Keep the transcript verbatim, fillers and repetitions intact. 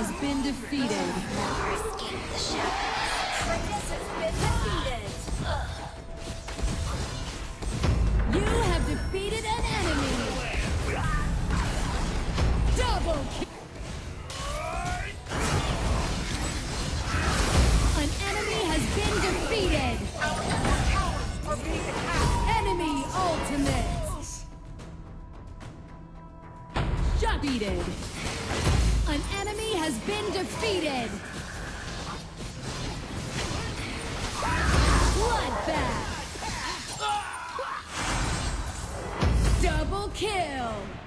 has been defeated. You have defeated an enemy. Double kill. An enemy has been defeated. Enemy ultimate. Shut defeated. An enemy has been defeated. Bloodbath. Double kill.